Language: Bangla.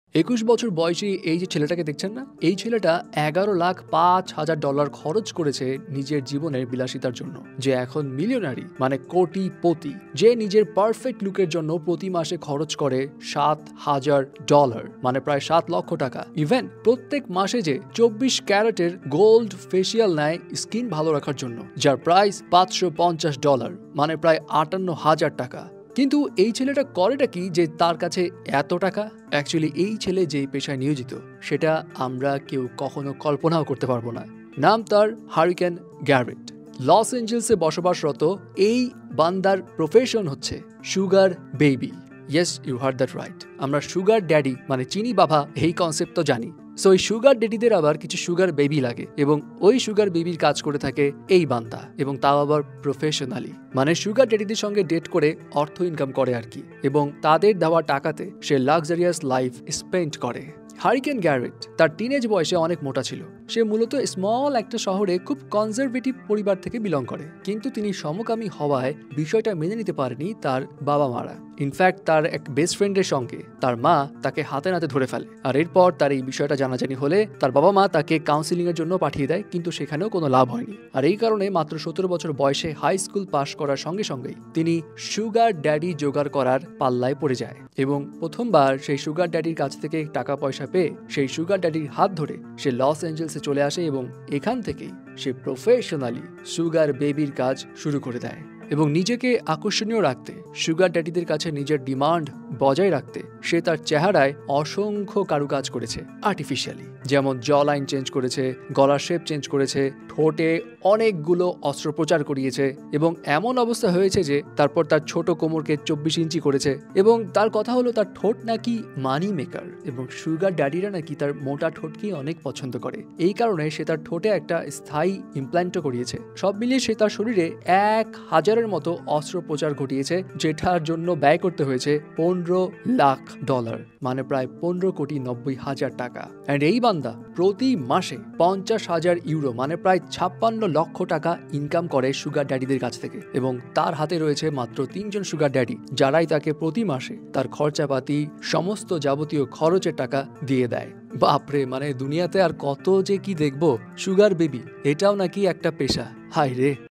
21 বছর বয়সী এই যে ছেলেটাকে দেখছেন না, এই ছেলেটা $11,05,000 খরচ করেছে নিজের জীবনের বিলাসিতার জন্য। যে এখন মিলিয়নারি মানে কোটিপতি, যে নিজের পারফেক্ট লুকের জন্য প্রতি মাসে খরচ করে $7,000 মানে প্রায় 7 লক্ষ টাকা। ইভেন প্রত্যেক মাসে যে 24 ক্যারেটের গোল্ড ফেসিয়াল নেয় স্কিন ভালো রাখার জন্য, যার প্রাইস $550 মানে প্রায় 58,000 টাকা। কিন্তু এই ছেলেটা করেটা কি যে তার কাছে এত টাকা? অ্যাকচুয়ালি এই ছেলে যেই পেশায় নিয়োজিত সেটা আমরা কেউ কখনো কল্পনাও করতে পারবো না। নাম তার হারিকেন গ্যারেট। লস এঞ্জেলসে বসবাসরত এই বান্দার প্রফেশন হচ্ছে sugar baby. Yes, you heard that right. আমরা সুগার ড্যাডি মানে চিনি বাবা এই কনসেপ্ট তো জানি। সো এই সুগার ড্যাডিদের আবার কিছু সুগার বেবি লাগে এবং ওই সুগার বেবির কাজ করে থাকে এই বান্দা, এবং তাও আবার প্রফেশনালি। মানে সুগার ড্যাডিদের সঙ্গে ডেট করে অর্থ ইনকাম করে আর কি, এবং তাদের দেওয়া টাকাতে সে লাক্সারিয়াস লাইফ স্পেন্ড করে। হারিকেন গ্যারেট তার টিনেজ বয়সে অনেক মোটা ছিল। সে মূলত স্মল একটা শহরে খুব কনজারভেটিভ পরিবার থেকে বিলং করে, কিন্তু তিনি সমকামী হওয়ায় বিষয়টা মেনে নিতে পারেনি তার বাবা মারা। ইনফ্যাক্ট তার এক বেস্ট ফ্রেন্ডের সঙ্গে তার মা তাকে হাতে নাতে ধরে ফেলে, আর এরপর তার এই বিষয়টা জানাজানি হলে তার বাবা মা তাকে কাউন্সিলিং এর জন্য পাঠিয়ে দেয়, কিন্তু সেখানেও কোনো লাভ হয়নি। আর এই কারণে মাত্র 17 বছর বয়সে হাই স্কুল পাশ করার সঙ্গে সঙ্গেই তিনি সুগার ড্যাডি জোগাড় করার পাল্লায় পড়ে যায়, এবং প্রথমবার সেই সুগার ড্যাডির কাছ থেকে টাকা পয়সা পেয়ে সেই সুগার ড্যাডির হাত ধরে সে লস এঞ্জেলসে চলে আসে, এবং এখান থেকেই সে প্রফেশনালি সুগার বেবির কাজ শুরু করে দেয়। এবং নিজেকে আকর্ষণীয় রাখতে, সুগার ড্যাডিদের কাছে নিজের ডিমান্ড বজায় রাখতে সে তার চেহারায় অসংখ্য কারুকাজ করেছে আর্টিফিশিয়ালি। যেমন জ লাইন চেঞ্জ করেছে, গলার শেপ চেঞ্জ করেছে, ঠোঁটে অনেকগুলো অস্ত্রোপচার করিয়েছে, এবং এমন অবস্থা হয়েছে যে তারপর তার ছোট কোমরকে 24 ইঞ্চি করেছে। এবং তার কথা হলো তার ঠোঁট নাকি মানি মেকার, এবং সুগার ড্যাডিরা নাকি তার মোটা ঠোঁটকেই অনেক পছন্দ করে। এই কারণে সে তার ঠোঁটে একটা স্থায়ী ইমপ্ল্যান্টও করিয়েছে। সব মিলিয়ে সে তার শরীরে 1,000 মতো অস্ত্রোপচার ঘটিয়েছে, যেটার জন্য ব্যয় করতে হয়েছে $15 লাখ, মানে প্রায় 15,90,000 টাকা। এন্ড এই বান্দা প্রতি মাসে 50,000 ইউরো মানে প্রায় 56 লক্ষ টাকা ইনকাম করে সুগার ড্যাডিদের কাছ থেকে, এবং তার হাতে রয়েছে মাত্র 3 জন সুগার ড্যাডি, যারাই তাকে প্রতি মাসে তার খরচাপাতি সমস্ত যাবতীয় খরচের টাকা দিয়ে দেয়। বাপরে, মানে দুনিয়াতে আর কত যে কি দেখবো। সুগার বেবি এটাও নাকি একটা পেশা। হায় রে।